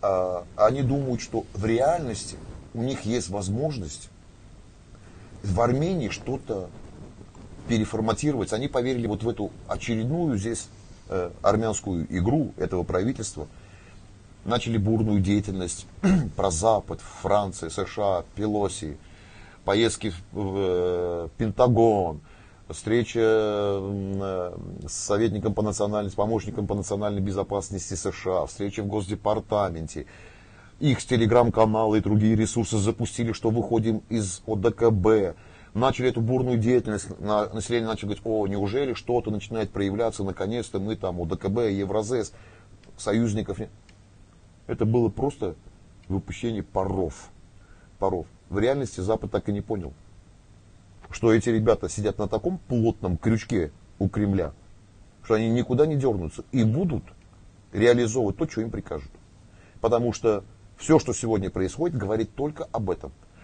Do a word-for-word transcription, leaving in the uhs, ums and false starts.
а, они думают, что в реальности у них есть возможность в Армении что-то переформатировать. Они поверили вот в эту очередную здесь э, армянскую игру этого правительства. Начали бурную деятельность про Запад, Франция, США, Пелоси, поездки в, в э, Пентагон, встреча э, с советником по национальной, с помощником по национальной безопасности США, встреча в Госдепартаменте. Их телеграм-каналы и другие ресурсы запустили, что выходим из ОДКБ. Начали эту бурную деятельность, население начало говорить: о, неужели что-то начинает проявляться, наконец-то мы там ОДКБ, Евразес, союзников. Это было просто выпущение паров. паров. В реальности Запад так и не понял, что эти ребята сидят на таком плотном крючке у Кремля, что они никуда не дернутся и будут реализовывать то, что им прикажут. Потому что все, что сегодня происходит, говорит только об этом.